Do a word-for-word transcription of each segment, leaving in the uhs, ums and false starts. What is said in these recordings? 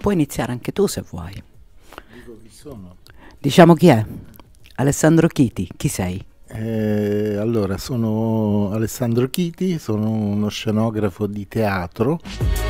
puoi iniziare anche tu se vuoi. Dico chi sono. Diciamo chi è? Alessandro Chiti, chi sei? Eh, allora, sono Alessandro Chiti, sono uno scenografo di teatro.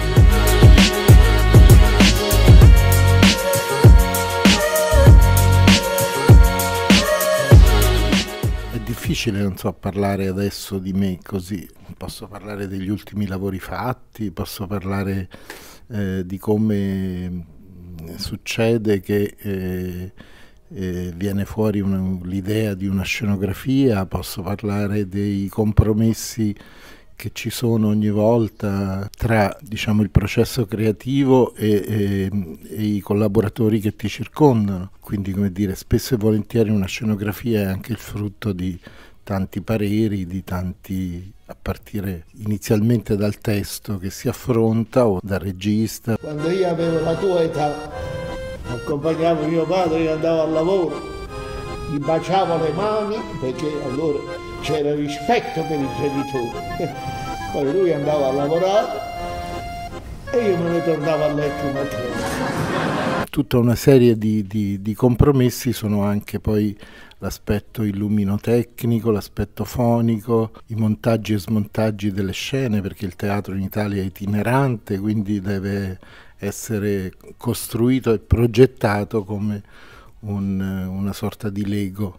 È difficile, non so, parlare adesso di me così. Posso parlare degli ultimi lavori fatti, posso parlare eh, di come succede che eh, eh, viene fuori l'idea di una scenografia, posso parlare dei compromessi che ci sono ogni volta tra, diciamo, il processo creativo e, e, e i collaboratori che ti circondano. Quindi, come dire, spesso e volentieri una scenografia è anche il frutto di tanti pareri, di tanti, a partire inizialmente dal testo che si affronta o dal regista. Quando io avevo la tua età, accompagnavo mio padre che andava al lavoro, gli baciavo le mani perché allora c'era rispetto per i genitori. Poi lui andava a lavorare e io me ne tornavo a letto un altro. Tutta una serie di, di, di compromessi sono anche poi l'aspetto illuminotecnico, l'aspetto fonico, i montaggi e smontaggi delle scene, perché il teatro in Italia è itinerante, quindi deve essere costruito e progettato come un, una sorta di Lego.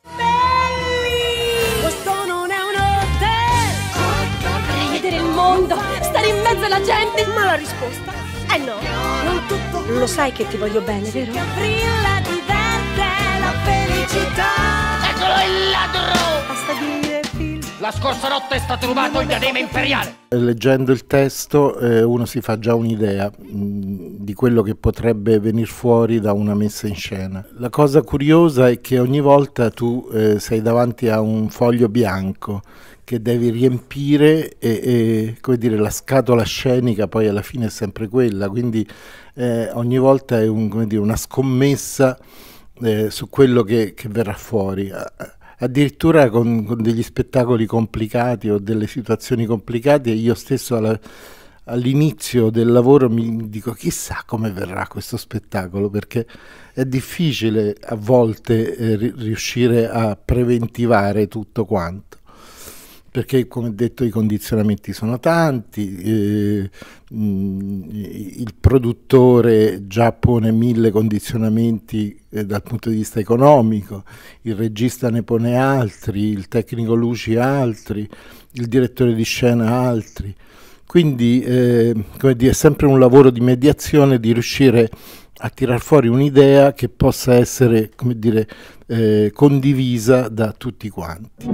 Questo non è un hotel! Vorrei vedere il mondo, stare in mezzo alla gente! Ma la risposta è no, non tutto. Lo sai che ti voglio bene, vero? Che brilla, diverte la felicità. Eccolo il ladro! Basta dire film. La scorsa notte è stato rubato il diadema imperiale. Leggendo il testo eh, uno si fa già un'idea di quello che potrebbe venire fuori da una messa in scena. La cosa curiosa è che ogni volta tu eh, sei davanti a un foglio bianco che devi riempire e, e come dire, la scatola scenica poi alla fine è sempre quella, quindi eh, ogni volta è un, come dire, una scommessa eh, su quello che, che verrà fuori. Addirittura con, con degli spettacoli complicati o delle situazioni complicate, io stesso alla, all'inizio del lavoro mi dico chissà come verrà questo spettacolo, perché è difficile a volte eh, riuscire a preventivare tutto quanto, perché come detto i condizionamenti sono tanti, eh, mh, il produttore già pone mille condizionamenti eh, dal punto di vista economico, il regista ne pone altri, il tecnico luci altri, il direttore di scena altri, quindi eh, come dire, è sempre un lavoro di mediazione, di riuscire a tirar fuori un'idea che possa essere, come dire, eh, condivisa da tutti quanti.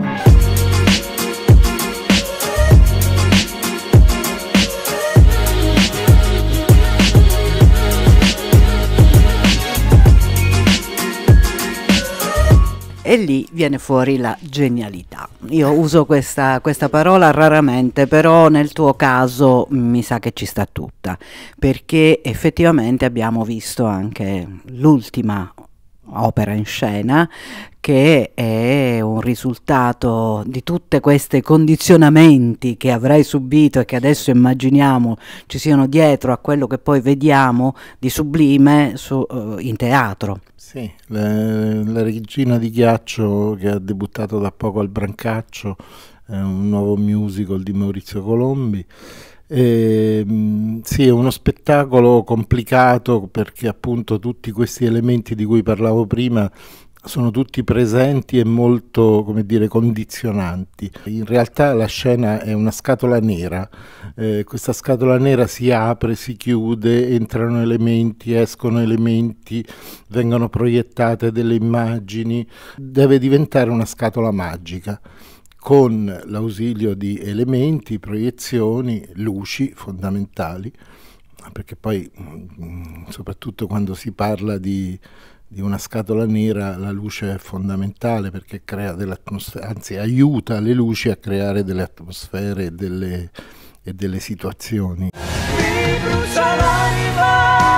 E lì viene fuori la genialità. Io uso questa, questa parola raramente, però nel tuo caso mi sa che ci sta tutta, perché effettivamente abbiamo visto anche l'ultima opera in scena che è un risultato di tutti questi condizionamenti che avrai subito e che adesso immaginiamo ci siano dietro a quello che poi vediamo di sublime su, uh, in teatro. Sì, la, la Regina di Ghiaccio, che ha debuttato da poco al Brancaccio, è un nuovo musical di Maurizio Colombi. E, mh, sì, è uno spettacolo complicato perché appunto tutti questi elementi di cui parlavo prima sono tutti presenti e molto, come dire, condizionanti. In realtà la scena è una scatola nera, eh, questa scatola nera si apre, si chiude, entrano elementi, escono elementi, vengono proiettate delle immagini, deve diventare una scatola magica con l'ausilio di elementi, proiezioni, luci fondamentali, perché poi soprattutto quando si parla di di una scatola nera la luce è fondamentale perché crea delle atmosfere, anzi aiuta le luci a creare delle atmosfere e delle, e delle situazioni. Mi brucia l'anima,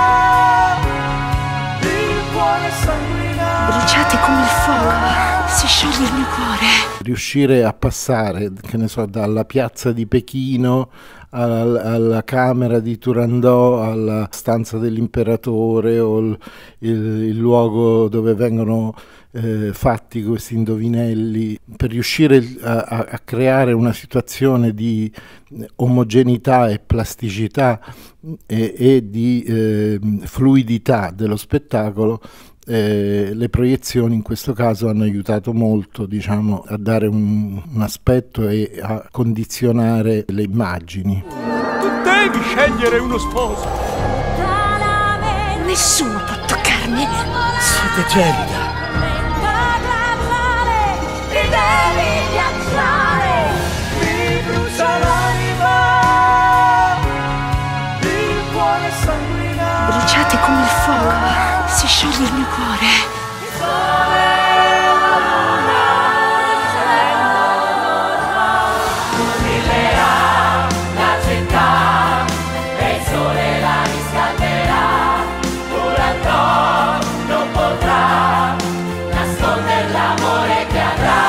il cuore sanguina. Bruciate come il fuoco, si scioglie il mio cuore. Riuscire a passare, che ne so, dalla piazza di Pechino al, alla camera di Turandot, alla stanza dell'imperatore o il, il, il luogo dove vengono eh, fatti questi indovinelli, per riuscire a, a creare una situazione di omogeneità e plasticità e, e di eh, fluidità dello spettacolo. Eh, le proiezioni in questo caso hanno aiutato molto, diciamo, a dare un, un aspetto e a condizionare le immagini. Tu devi scegliere uno sposo. Nessuno può toccarmi. Siete gelida. Ti devi ghiacciare. Mi brucia l'anima. Il cuore sanguina. Bruciate come il fuoco. Si scioglie il mio cuore. La città e il sole la riscalderà. Turandot non potrà nascondere l'amore che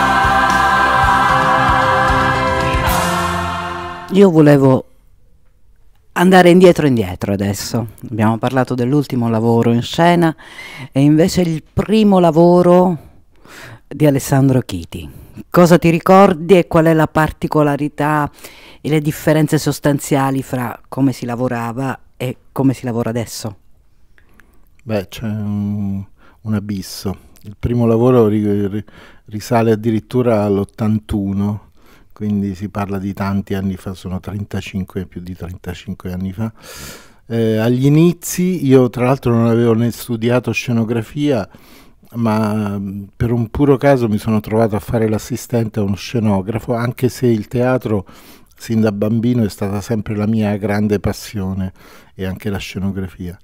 avrà. Io volevo andare indietro indietro adesso. Abbiamo parlato dell'ultimo lavoro in scena e invece il primo lavoro di Alessandro Chiti. Cosa ti ricordi e qual è la particolarità e le differenze sostanziali fra come si lavorava e come si lavora adesso? Beh, c'è un, un abisso. Il primo lavoro ri, risale addirittura all'ottantuno, quindi si parla di tanti anni fa, sono trentacinque, più di trentacinque anni fa. Eh, agli inizi io tra l'altro non avevo né studiato scenografia, ma per un puro caso mi sono trovato a fare l'assistente a uno scenografo, anche se il teatro sin da bambino è stata sempre la mia grande passione, e anche la scenografia.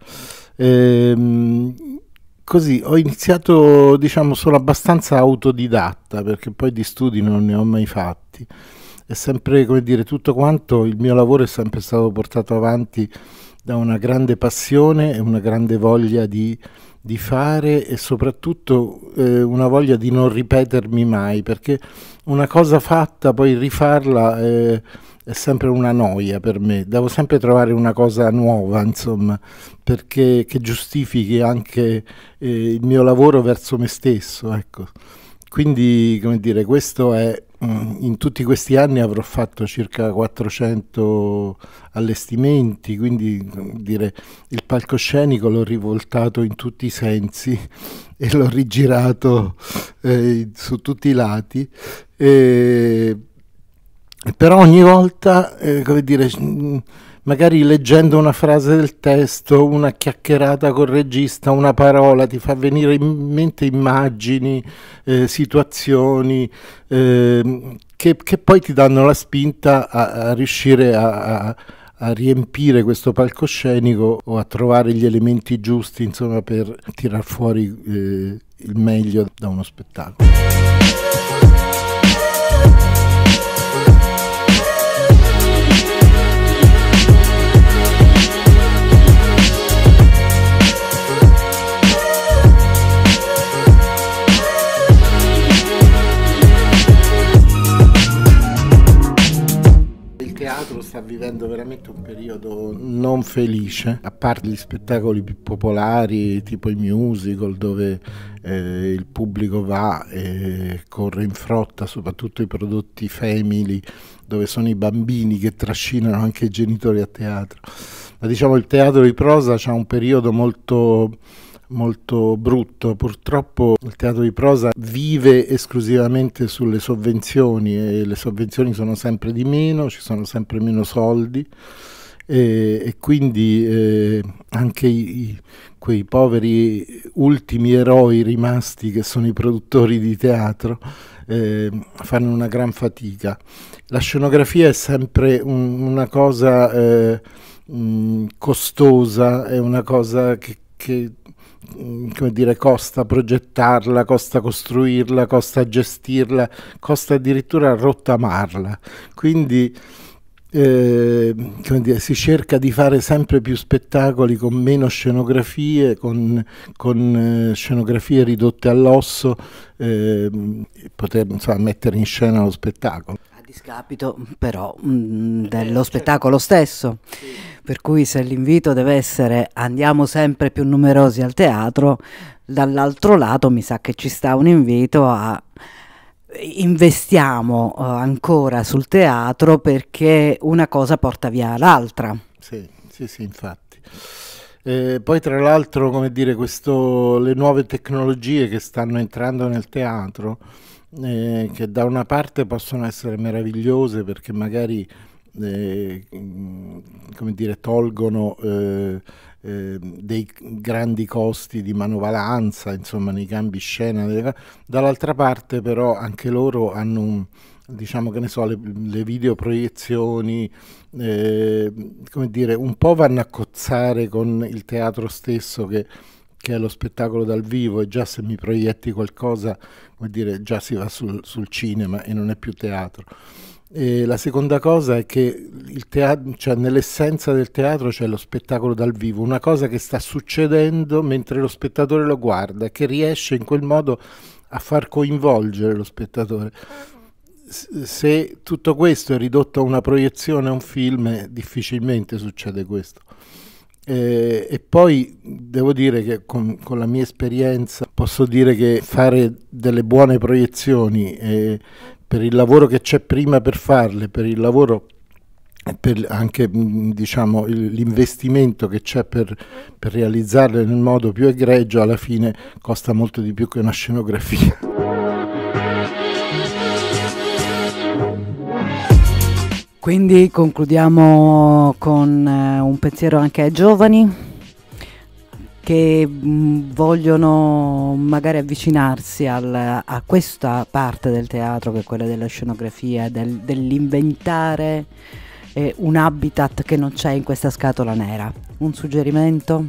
Ehm, Così ho iniziato, diciamo, sono abbastanza autodidatta, perché poi di studi non ne ho mai fatti. È sempre, come dire, tutto quanto, il mio lavoro è sempre stato portato avanti da una grande passione e una grande voglia di, di fare, e soprattutto eh, una voglia di non ripetermi mai, perché una cosa fatta, poi rifarla eh, è sempre una noia per me. Devo sempre trovare una cosa nuova, insomma, perché che giustifichi anche eh, il mio lavoro verso me stesso, ecco. Quindi, come dire, questo è, in tutti questi anni avrò fatto circa quattrocento allestimenti, quindi, come dire, il palcoscenico l'ho rivoltato in tutti i sensi e l'ho rigirato eh, su tutti i lati. E, però ogni volta, eh, come dire, magari leggendo una frase del testo, una chiacchierata col regista, una parola, ti fa venire in mente immagini, eh, situazioni eh, che, che poi ti danno la spinta a, a riuscire a, a, a riempire questo palcoscenico o a trovare gli elementi giusti, insomma, per tirar fuori eh, il meglio da uno spettacolo. Il teatro sta vivendo veramente un periodo non felice, a parte gli spettacoli più popolari tipo i musical, dove eh, il pubblico va e corre in frotta, soprattutto i prodotti femminili, dove sono i bambini che trascinano anche i genitori a teatro. Ma diciamo il teatro di prosa c'ha un periodo molto molto brutto. Purtroppo il teatro di prosa vive esclusivamente sulle sovvenzioni, e le sovvenzioni sono sempre di meno, ci sono sempre meno soldi, e, e quindi eh, anche i, quei poveri ultimi eroi rimasti, che sono i produttori di teatro, eh, fanno una gran fatica. La scenografia è sempre un, una cosa eh, mh, costosa, è una cosa che, che come dire, costa progettarla, costa costruirla, costa gestirla, costa addirittura rottamarla. Quindi eh, come dire, si cerca di fare sempre più spettacoli con meno scenografie, con, con eh, scenografie ridotte all'osso, eh, poter, insomma, mettere in scena lo spettacolo. discapito però mh, dello spettacolo stesso, per cui se l'invito deve essere andiamo sempre più numerosi al teatro, dall'altro lato mi sa che ci sta un invito a investiamo uh, ancora sul teatro, perché una cosa porta via l'altra. Sì, sì, sì, infatti. Eh, poi tra l'altro, come dire, questo, le nuove tecnologie che stanno entrando nel teatro, Eh, che da una parte possono essere meravigliose perché magari eh, come dire, tolgono eh, eh, dei grandi costi di manovalanza, insomma, nei cambi scena, delle... dall'altra parte però anche loro hanno un, diciamo, che ne so, le, le videoproiezioni, eh, come dire, un po' vanno a cozzare con il teatro stesso che che è lo spettacolo dal vivo, e già se mi proietti qualcosa, come dire, già si va sul, sul cinema e non è più teatro. E la seconda cosa è che il teatro, cioè nell'essenza del teatro c'è lo spettacolo dal vivo, una cosa che sta succedendo mentre lo spettatore lo guarda e che riesce in quel modo a far coinvolgere lo spettatore. Se tutto questo è ridotto a una proiezione, a un film, difficilmente succede questo. Eh, e poi devo dire che con, con la mia esperienza posso dire che fare delle buone proiezioni, eh, per il lavoro che c'è prima per farle, per il lavoro e per anche diciamo l'investimento che c'è per, per realizzarle nel modo più egregio, alla fine costa molto di più che una scenografia. Quindi concludiamo con eh, un pensiero anche ai giovani che mh, vogliono magari avvicinarsi al, a questa parte del teatro, che è quella della scenografia, del, dell'inventare eh, un habitat che non c'è in questa scatola nera. Un suggerimento?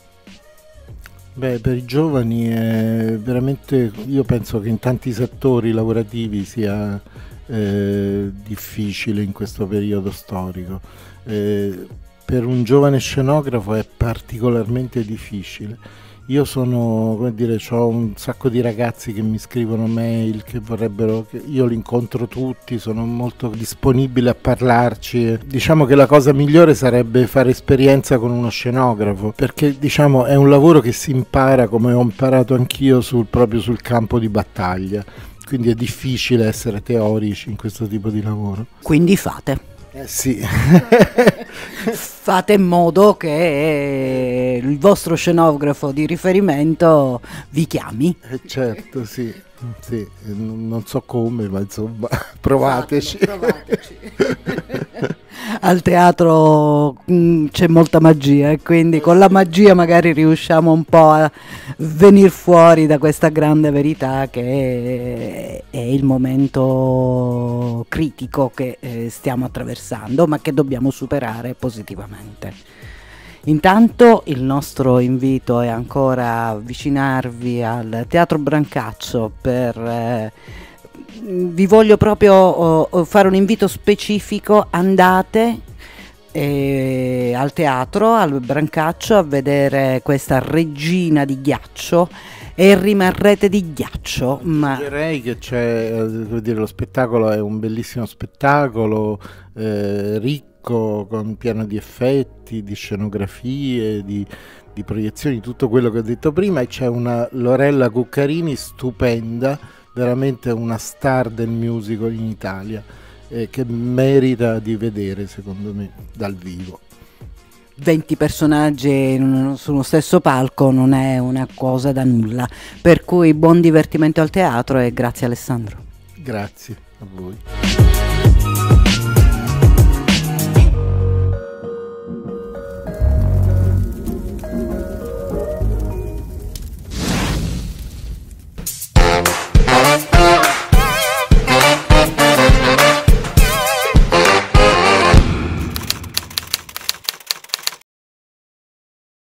Beh, per i giovani è veramente, io penso che in tanti settori lavorativi sia Eh, difficile in questo periodo storico. Eh, per un giovane scenografo è particolarmente difficile. Io sono, come dire, ho un sacco di ragazzi che mi scrivono mail, che vorrebbero, che io li incontro tutti, sono molto disponibile a parlarci. Diciamo che la cosa migliore sarebbe fare esperienza con uno scenografo, perché diciamo è un lavoro che si impara, come ho imparato anch'io, sul, proprio sul campo di battaglia. Quindi è difficile essere teorici in questo tipo di lavoro. Quindi fate. Eh sì. Fate in modo che il vostro scenografo di riferimento vi chiami. Eh certo, sì. Sì. Non so come, ma insomma, provateci. Provateci. Al teatro mh, c'è molta magia, e quindi con la magia magari riusciamo un po' a venire fuori da questa grande verità che è, è il momento critico che eh, stiamo attraversando, ma che dobbiamo superare positivamente. Intanto il nostro invito è ancora avvicinarvi al Teatro Brancaccio per... Eh, vi voglio proprio oh, fare un invito specifico: andate eh, al teatro, al Brancaccio, a vedere questa regina di ghiaccio e rimarrete di ghiaccio. Ma direi che c'è, devo dire, lo spettacolo è un bellissimo spettacolo, eh, ricco, con pieno di effetti, di scenografie, di, di proiezioni, tutto quello che ho detto prima, e c'è una Lorella Cuccarini stupenda, veramente una star del musical in Italia, eh, che merita di vedere, secondo me, dal vivo. venti personaggi su uno stesso palco non è una cosa da nulla, per cui buon divertimento al teatro e grazie Alessandro. Grazie a voi.